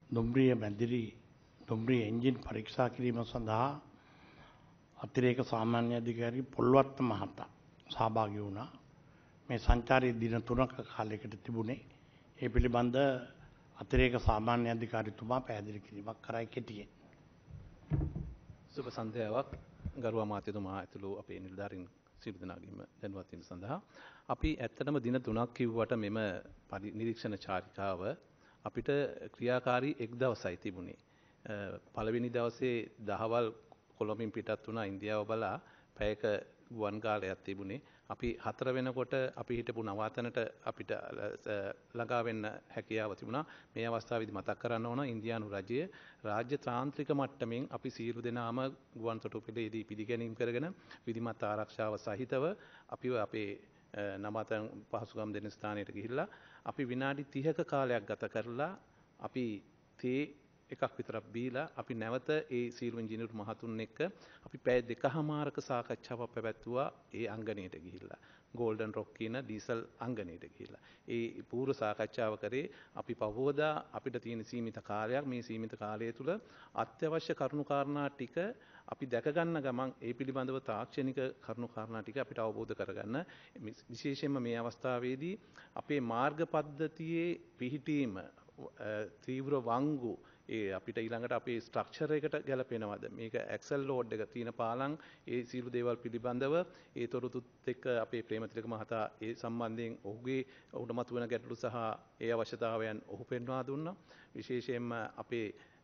දුම්රිය මැදිරි දුම්රිය එන්ජින් පරීක්ෂා කිරීම සඳහා අතිරේක සාමාන්‍ය අධිකාරී පොල්වත්ත මහතා සහභාගී වුණා. මේ සංචාරයේ දින 3ක කාලයකට තිබුණේ. ඒ පිළිබඳ අතිරේක සාමාන්‍ය අධිකාරීතුමා පැහැදිලි කිරීමක් කරයි කෙටියෙන්. සුබ සන්ධ්‍යාවක් ගරු අමාත්‍යතුමා ඇතුළු අපේ නිලධාරීන් සියලු දෙනාගේම දැනුවත් වීම සඳහා අපි ඇත්තටම දින 3ක් කිව්වට මෙම නිරීක්ෂණ චාරිකාව අපිට ක්‍රියාකාරී එක් දවසයි තිබුණේ. පළවෙනි දවසේ දහවල් කොළඹින් පිටත් වුණා ඉන්දියාව බලා පැයක ගුවන් කාලයක් තිබුණේ. අපි 4 වෙනකොට අපි හිටපු නවාතැනට අපිට ළඟා වෙන්න හැකියාව තිබුණා. මේ අවස්ථාවේදී මතක් කරන්න ඕන ඉන්දියානු රජය රාජ්‍ය තාන්ත්‍රික මට්ටමින් අපි සියලු දෙනාම ගුවන් තොටුපළේදී පිළිගැනීම් කරගෙන විධිමත් ආරක්ෂාව සහිතව අපිව අපේ නවාතැන් පහසුකම් දෙන ස්ථානයට ගිහිල්ලා අපි විනාඩි 30ක කාලයක් ගත කරලා අපි තේ එකක් විතරක් බීලා අපි නැවත ඒ සීළු ඉංජිනේරු මහතුන් එක්ක අපි පැය 2කමාරක සාකච්ඡාවක් පැවැත්වුවා ඒ අංගණයට ගිහිල්ලා ගෝල්ඩන් රොක් කියන ඩීසල් අංගණයට ගිහිල්ලා ඒ පූර්ව සාකච්ඡාව කරේ අපි පහවදා අපිට තියෙන සීමිත කාලයක් මේ සීමිත කාලය තුල අත්‍යවශ්‍ය කරුණු කාරණා ටික අපි දැක ගන්න ගමන් ඒ පිළිබඳව තාක්ෂණික කරුණු කාරණා ටික අපිට අවබෝධ කරගන්න විශේෂයෙන්ම මේ අවස්ථාවේදී අපේ මාර්ග පද්ධතියේ පිහිටීම තීව්‍ර වංගු ඒ අපිට ඊළඟට අපේ ස්ට්‍රක්චර් එකට ගැලපෙනවද මේක ඇක්සල් ලෝඩ් එක තියෙන පාලම් ඒ සියලු දේවල් පිළිබඳව ඒ තොරතුරුත් එක්ක අපේ ප්‍රේමතිලක මහතා ඒ සම්බන්ධයෙන් ඔහුගේ ඔහුට මතුවෙන ගැටලු සහ ඒ අවශ්‍යතාවයන් ඔහු පෙන්වා දුන්නා විශේෂයෙන්ම අපේ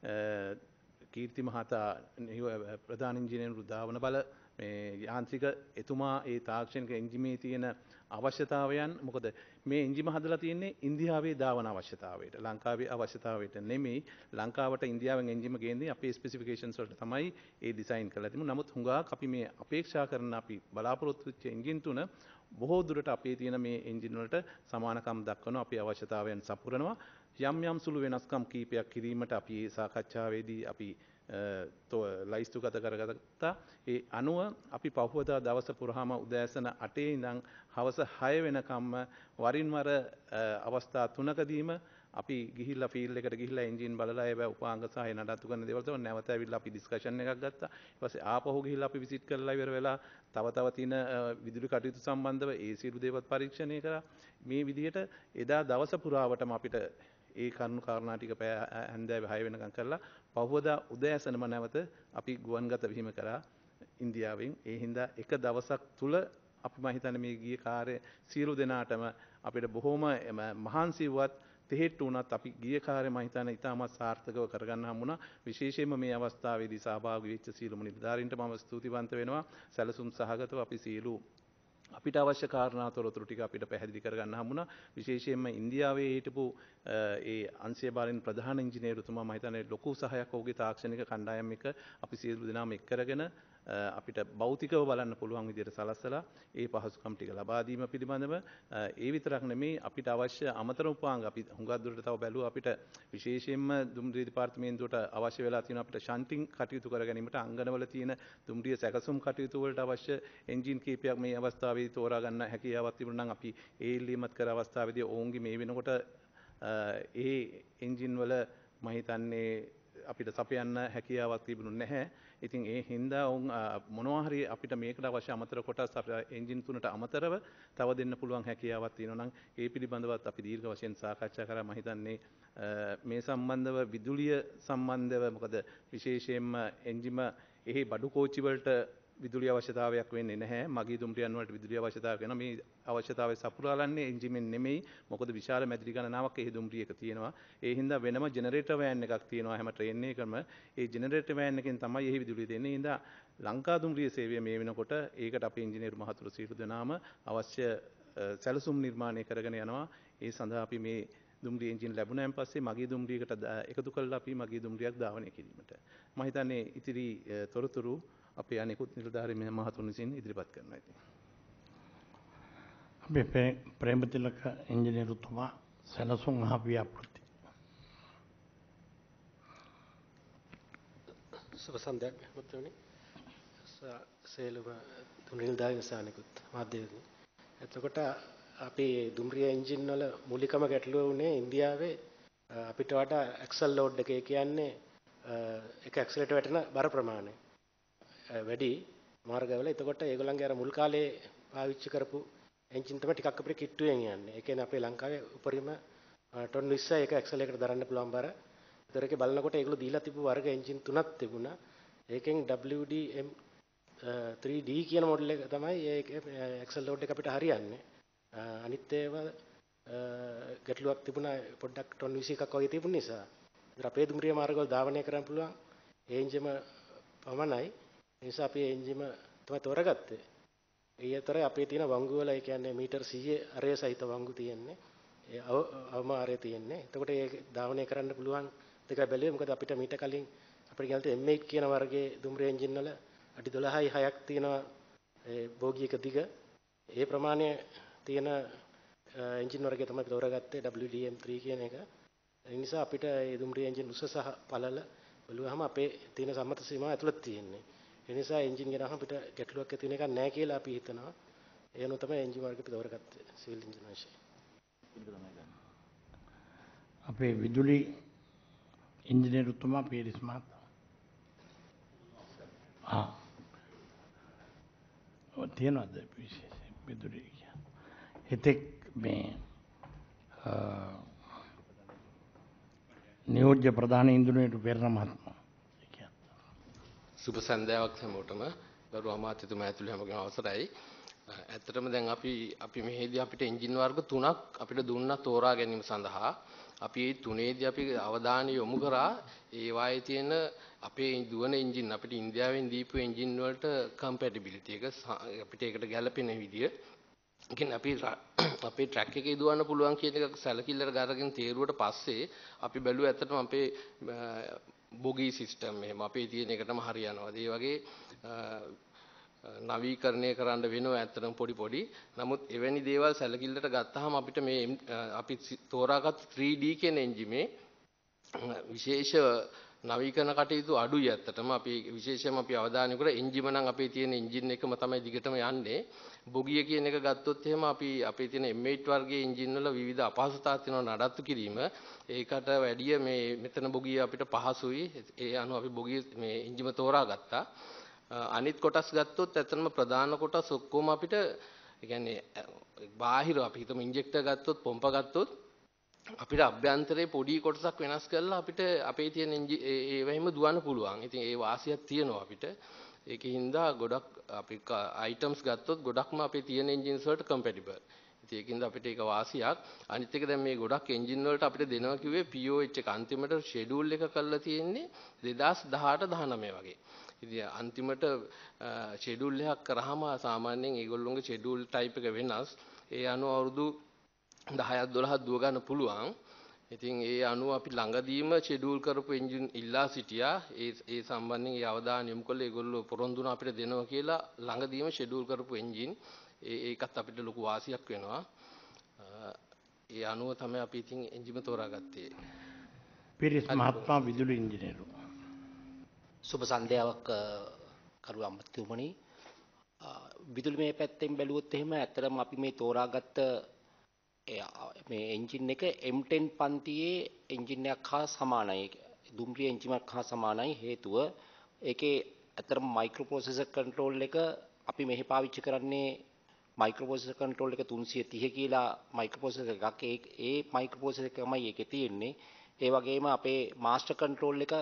කීර්ති මහතා ප්‍රධාන ඉංජිනේරු ධාවන බල මේ යාන්ත්‍රික එතුමා ඒ තාක්ෂණික එන්ජිමේ තියෙන අවශ්‍යතාවයන් මොකද මේ එන්ජිම හදලා තියෙන්නේ ඉන්දියාවේ ධාවන අවශ්‍යතාවයට ලංකාවේ අවශ්‍යතාවයට නෙමෙයි ලංකාවට ඉන්දියාවෙන් එන්ජිම ගේන්නේ අපේ ස්පෙસિෆිකේෂන්ස් වලට තමයි ඒ ඩිසයින් කරලා තිබුණේ නමුත් හුඟක් අපි මේ අපේක්ෂා කරන අපි බලාපොරොත්තු වෙච්ච එන්ජින් තුන බොහෝ දුරට අපේ තියෙන මේ එන්ජින් වලට සමානකම් දක්වනවා අපේ අවශ්‍යතාවයන් සපුරනවා යම් සුළු වෙනස්කම් කීපයක් කිරීමට අපි මේ සාකච්ඡාවේදී අපි ලයිස්තුගත කරගත්තා ඒ අනුව අපි පහුවදා දවස පුරාම උදෑසන 8 ඉඳන් හවස 6 වෙනකම්ම වරින් වර අවස්ථා 3කදීම අපි ගිහිල්ලා ෆීල්ඩ් එකට ගිහිල්ලා එන්ජින් බලලා ඒව උපාංග සහ නඩත්තු කරන දේවල් තමයි නැවත ඇවිල්ලා අපි ඩිස්කෂන් එකක් ගත්තා. ඊට පස්සේ ආපහු ගිහිල්ලා අපි විසිට් කරලා ඉවර වෙලා තව තියෙන විදුලි කටයුතු සම්බන්ධව ඒ සියලු දේවල් පරීක්ෂණය කරා. මේ විදිහට එදා දවස පුරාවටම අපිට ඒ කරුණු කාරණා ටික හැන්දෑවේ 6 වෙනකම් කරලා පහුවදා උදෑසනම නැවත අපි ගුවන්ගත වීම කරා ඉන්දියාවෙන්. ඒ හින්දා එක දවසක් තුල අපි මම හිතන්නේ මේ ගිය කාර්ය සියලු දෙනාටම අපිට බොහොම මහන්සියවත් තෙහෙට්ටු වුණත් අපි ගිය කාර්ය මම හිතන්නේ ඉතාමත් සාර්ථකව කරගන්න හම්බුණා. විශේෂයෙන්ම මේ අවස්ථාවේදී සහභාගී වෙච්ච සියලුම නිලධාරීන්ට මම ස්තුතිවන්ත වෙනවා. සැලසුම් සහගතව අපි සියලු අපිට අවශ්‍ය කාරණා තොරතුරු ටික අපිට පැහැදිලි කරගන්න හම්බුණා. විශේෂයෙන්ම ඉන්දියාවේ හිටපු ඒ අංශය බාරින් ප්‍රධාන ඉංජිනේරුතුමා මම හිතන්නේ ලොකු සහයක් ඔහුගේ තාක්ෂණික කණ්ඩායම් එක අපි සියලු දෙනාම එක් කරගෙන අපිට භෞතිකව බලන්න පුළුවන් විදිහට සලස්සලා ඒ පහසුකම් ටික ලබා දීම පිළිබඳව ඒ විතරක් නෙමෙයි අපිට අවශ්‍ය අමතර උපාංග අපි හුඟක් දුරට තව බැලුවා අපිට විශේෂයෙන්ම දුම්රිය දෙපාර්තමේන්තුවට අවශ්‍ය වෙලා තියෙන අපිට ෂන්ටිං කටයුතු කර ගැනීමට අංගනවල තියෙන දුම්රිය සැකසුම් කටයුතු වලට අවශ්‍ය එන්ජින් කීපයක් මේ අවස්ථාවේදී තෝරා ගන්න හැකියාවක් තිබුණා නම් අපි ඒ ඉල්ලීමත් කර අවස්ථාවේදී ඔවුන්ගේ මේ වෙනකොට ඒ එන්ජින් වල මම හිතන්නේ අපිට සපයන්න හැකියාවක් තිබුණේ නැහැ. ඉතින් ඒ හින්දා උන් මොනවා හරි අපිට මේකට අවශ්‍ය අමතර කොටස් අපේ එන්ජින් තුනට අමතරව තව දෙන්න පුළුවන් හැකියාවක් තියෙනවා නම් ඒ පිළිබඳවත් අපි දීර්ඝ වශයෙන් සාකච්ඡා කරා. මම හිතන්නේ මේ සම්බන්ධව විදුලිය සම්බන්ධව මොකද විශේෂයෙන්ම එන්ජිම එහි බඩු කෝච්චි වලට විදුලි අවශ්‍යතාවයක් වෙන්නේ නැහැ. මගී දුම්රියන් වලට විදුලි අවශ්‍යතාවයක් වෙනවා. මේ අවශ්‍යතාවය සපුරාලන්නේ එන්ජිමෙන් නෙමෙයි. මොකද විශාල මැදිරි ගණනාවක් එහි දුම්රියක තියෙනවා. ඒ හින්දා වෙනම ජෙනරේටර් වෑන් එකක් තියෙනවා හැම ට්‍රේන් එකකම. ඒ ජෙනරේටර් වෑන් එකෙන් තමයි එහි විදුලිය දෙන්නේ. ඒ හින්දා ලංකා දුම්රිය සේවය මේ වෙනකොට ඒකට අපේ ඉංජිනේරු මහතුරු සියලු දෙනාම අවශ්‍ය සැලසුම් නිර්මාණය කරගෙන යනවා. ඒ සඳහා අපි මේ දුම්රිය එන්ජින් ලැබුණාන් පස්සේ මගී දුම්රියකට එකතු කරලා අපි මගී දුම්රියක් ධාවනය කිරීමට මම හිතන්නේ ඉතිරි තොරතුරු අපේ අනෙකුත් නිලධාරීන් මහතුන් විසින් ඉදිරිපත් කරනවා. ඉතින් අපේ ප්‍රේමතිලක ඉංජිනේරුතුමා සැලසුම් හා ව්‍යාපෘති. සුබ සන්ධ්‍යාවක් මහත්මයානි. සේලම දුම්රිය නිලධාරීන් සහ අනෙකුත් මාධ්‍යවේදීන්. එතකොට අපේ දුම්රිය එන්ජින් වල මූලිකම ගැටලුව උනේ ඉන්දියාවේ අපිට වඩා ඇක්සල් ලෝඩ් එකේ කියන්නේ එක ඇක්සලරේටර් වැටෙන බර ප්‍රමාණය වැඩි මාර්ගවල. එතකොට ඒගොල්ලන්ගේ අර මුල් කාලේ පාවිච්චි කරපු එන්ජින් තමයි ටිකක් අපිට කිට්ටුවෙන් යන්නේ. ඒ කියන්නේ අපේ ලංකාවේ උපරිම ටොන් 20යි එක ඇක්සලරේටර් දරන්න පුළුවන් බර. ඒතරකේ බලනකොට ඒගොල්ලෝ දීලා තිබු වර්ග එන්ජින් තුනක් තිබුණා. ඒකෙන් WDM 3D කියන මොඩල් එක තමයි ඒක ඇක්සල් ලෝඩ් එක අපිට හරියන්නේ. අනිත් ඒවා ගැටලුවක් තිබුණා පොඩ්ඩක් ටොන් 21ක් වගේ තිබුණ නිසා. ඒතර අපේ දුම්රිය මාර්ගවල ධාවනය කරන්න පුළුවන් ඒ එන්ජිම පමණයි. ඒ නිසා අපි ඒ එන්ජිම තමයි තෝරගත්තේ. ඒ අතර අපේ තියෙන වංගු වල ඒ කියන්නේ මීටර් 100 අරය සහිත වංගු තියෙන්නේ. ඒ අවම අරය තියෙන්නේ. එතකොට ඒක ධාවනය කරන්න පුළුවන් දෙක බැලුවේ. මොකද අපිට මීට කලින් අපිට ගියල්ට M8 කියන වර්ගයේ දුම්රිය එන්ජින් වල අඩි 12යි 6ක් තියෙනවා ඒ බෝගි එක දිග. ඒ ප්‍රමාණය තියෙන එන්ජින් වර්ගය තමයි තෝරාගත්තේ WDM3 කියන එක. ඒ නිසා අපිට මේ දුම්රිය එන්ජින් උස සහ පළල බලුවාම අපේ තියෙන සම්මත සීමාව ඇතුළත තියෙන්නේ. ඒ නිසා එන්ජින් ගෙනාම අපිට ගැටලුවක් ඇති වෙන එකක් නැහැ කියලා අපි හිතනවා. ඒ අනුව තමයි එන්ජින් වර්ගය අපි තෝරාගත්තේ සිවිල් එන්ජින් වශයෙන්. අපේ විදුලි ඉංජිනේරුතුමා පීරිස් මහතා. තියනවාද විශේෂ විදුලි හිතෙක් මේ නියෝජ්‍ය ප්‍රධාන ඉන්දුනේරු පෙරණ මහත්මයා. සුබ සන්ධ්‍යාවක් හැමෝටම ගරු අමාත්‍යතුමා ඇතුළු හැමෝගෙම අවසරයි. ඇත්තටම දැන් අපි මෙහෙදී අපිට එන්ජින් වර්ග තුනක් අපිට දුන්නා තෝරා ගැනීම සඳහා. අපි මේ තුනේදී අපි අවධානය යොමු කරා ඒ වායේ තියෙන අපේ දුවන එන්ජින් අපිට ඉන්දියාවෙන් දීපු එන්ජින් වලට කම්පැටිබිලිටි එක අපිට ඒකට ගැලපෙන විදිය. ඒ කියන්නේ අපේ ට්‍රැක් එකේ දුවන්න පුළුවන් කියන එක සැලකිල්ලට ගන්නගෙන තීරුවට පස්සේ අපි බැලුවා ඇත්තටම අපේ බොගි සිස්ටම් එහෙම අපේ තියෙන එකටම හරියනවා. ඒ වගේ නවීකරණය කරන්න වෙනවා ඇත්තටම පොඩි. නමුත් එවැනි දේවල් සැලකිල්ලට ගත්තාම අපිට මේ අපි තෝරාගත් 3D කියන එන්ජිමේ විශේෂ නවීකරණ කටයුතු අඩුයි ඇත්තටම. අපි විශේෂයෙන්ම අපි අවධානය කරා එන්ජිම නම් අපේ තියෙන එන්ජින් එකම තමයි දිගටම යන්නේ. බොගිය කියන එක ගත්තොත් එහෙම අපි අපේ තියෙන M8 වර්ගයේ එන්ජින් වල විවිධ අපහසුතා තියෙනවා නඩත්තු කිරීම. ඒකට වැඩිය මේ මෙතන බොගිය අපිට පහසුයි. ඒ අනුව අපි බොගිය මේ එන්ජිම තෝරාගත්තා. අනිත් කොටස් ගත්තොත් ඇත්තටම ප්‍රධාන කොටස් ඔක්කොම අපිට ඒ කියන්නේ බාහිර අපි හිතමු ඉන්ජෙක්ටර් ගත්තොත් පොම්ප ගත්තොත් අපිට අභ්‍යන්තරයේ පොඩි කොටසක් වෙනස් කරලා අපිට අපේ තියෙන ඒවෙහිම දුවන්න පුළුවන්. ඉතින් ඒ වාසියක් තියෙනවා අපිට. ඒකින්ද ගොඩක් අපි අයිටම්ස් ගත්තොත් ගොඩක්ම අපේ තියෙන එන්ජින්ස් වලට කම්පැටිබල්. ඉතින් ඒකින්ද අපිට ඒක වාසියක්. අනිත් එක දැන් මේ ගොඩක් එන්ජින් වලට අපිට දෙනවා කිව්වේ POH එක අන්තිමට ෂෙඩියුල් එක කරලා තියෙන්නේ 2018 19 වගේ. ඉතින් අන්තිමට ෂෙඩියුල් එකක් කරාම සාමාන්‍යයෙන් ඒගොල්ලෝගේ ෂෙඩියුල් ටයිප් එක වෙනස්. ඒ අනුව අවුරුදු 10ක් 12ක් දුව ගන්න පුළුවන්. ඉතින් ඒ අනුව අපි ළඟදීම ෂෙඩියුල් කරපු එන්ජින් ඉල්ලා සිටියා. ඒ සම්බන්ධයෙන් ඒ අවධානය යොමු කළේ ඒගොල්ලෝ පොරොන්දුන අපිට දෙනවා කියලා ළඟදීම ෂෙඩියුල් කරපු එන්ජින්. ඒකත් අපිට ලොකු වාසියක් වෙනවා. ඒ අනුව තමයි අපි ඉතින් එන්ජිම තෝරාගත්තේ. පීරිස් මහත්මයා විදුලි ඉංජිනේරු. සුබ සන්ධ්‍යාවක් කරු අමතතුමනි. විදුලි මේ පැත්තෙන් බැලුවොත් එහෙම ඇත්තටම අපි මේ තෝරාගත්ත මේ එන්ජින් එක M10 පන්තියේ එන්ජින් එකක් හා සමානයි. දුම්රිය එන්ජින් එකක් හා සමානයි. හේතුව ඒකේ ඇත්තටම මයික්‍රෝප්‍රොසෙසර් කන්ට්‍රෝල් එක අපි මෙහි පාවිච්චි කරන්නේ මයික්‍රෝප්‍රොසෙසර් කන්ට්‍රෝල් එක 330 කියලා මයික්‍රෝප්‍රොසෙසර් එකක්. ඒ මයික්‍රෝප්‍රොසෙසර් එකමයි ඒකේ තියෙන්නේ. ඒ වගේම අපේ මාස්ටර් කන්ට්‍රෝල් එක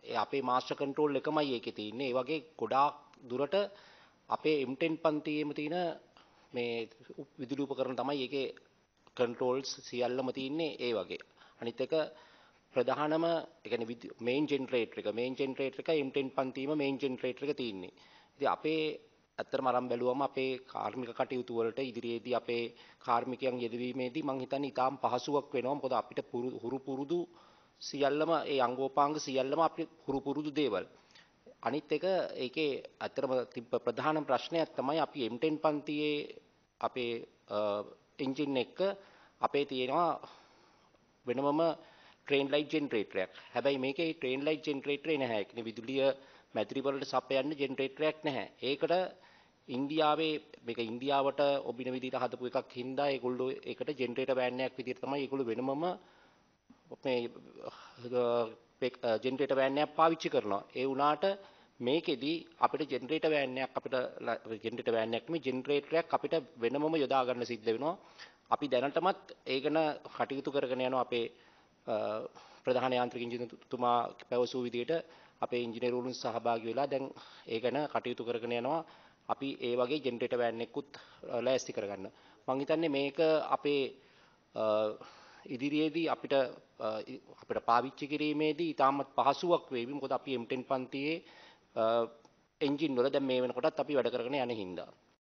එකමයි ඒකේ තියෙන්නේ. ඒ වගේ ගොඩාක් දුරට අපේ M10 පන්තියේම තියෙන මේ විදුලි උපකරණ තමයි ඒකේ කන්ට්‍රෝල්ස් සියල්ලම තියෙන්නේ ඒ වගේ. අනිත් එක ප්‍රධානම ඒ කියන්නේ මේන් ජෙනරේටර් එක M10 පන්තියේම මේන් ජෙනරේටර් එක තියෙන්නේ. ඉතින් අපේ ඇත්තටම අරන් බැලුවම අපේ කාර්මික කටයුතු වලට ඉදිරියේදී අපේ කාර්මිකයන් යෙදවීමේදී මම හිතන්නේ ඊටාම් පහසුවක් වෙනවා. මොකද අපිට හුරු පුරුදු සියල්ලම ඒ අංගෝපාංග සියල්ලම අපිට හුරු පුරුදු දේවල්. අනිත් එක ඒකේ ඇත්තටම තිබ්බ ප්‍රධාන ප්‍රශ්නයක් තමයි අපි M10 පන්තියේ අපේ එන්ජින් එක අපේ තියෙනවා වෙනමම ට්‍රේන් ලයිට් ජෙනරේටරයක්. හැබැයි මේකේ ට්‍රේන් ලයිට් ජෙනරේටරේ නැහැ. ඒ කියන්නේ විදුලිය මැදිරි වලට සපයන්න ජෙනරේටරයක් නැහැ. ඒකට ඉන්දියාවේ මේක ඉන්දියාවට ඔබින විදිහට හදපු එකක් හින්දා ඒගොල්ලෝ ඒකට ජෙනරේටර් බෑන්ඩ් එකක් විදිහට තමයි ඒගොල්ලෝ වෙනමම මේ ජෙනරේටර් වෑන් එකක් පාවිච්චි කරනවා. ඒ වුණාට මේකෙදි අපිට ජෙනරේටර් වෑන් එකක් නෙමෙයි ජෙනරේටරයක් අපිට වෙනමම යොදා ගන්න සිද්ධ වෙනවා. අපි දැනටමත් ඒ ගැන කටයුතු කරගෙන යනවා. අපේ ප්‍රධාන යාන්ත්‍රික ඉංජිනේරුතුමා පැවසූ විදිහට අපේ ඉංජිනේරුවරුන් සහභාගී වෙලා දැන් ඒ ගැන කටයුතු කරගෙන යනවා. අපි ඒ වගේ ජෙනරේටර් වෑන් එකකුත් ලෑස්ති කරගන්න. මම හිතන්නේ මේක අපේ ඉදිරියේදී අපිට පාවිච්චි කිරීමේදී ඉතාමත් පහසුවක් වේවි. මොකද අපි M10 පන්තියේ එන්ජින් වල දැන් මේ වෙනකොටත් අපි වැඩ කරගෙන යන හින්දා.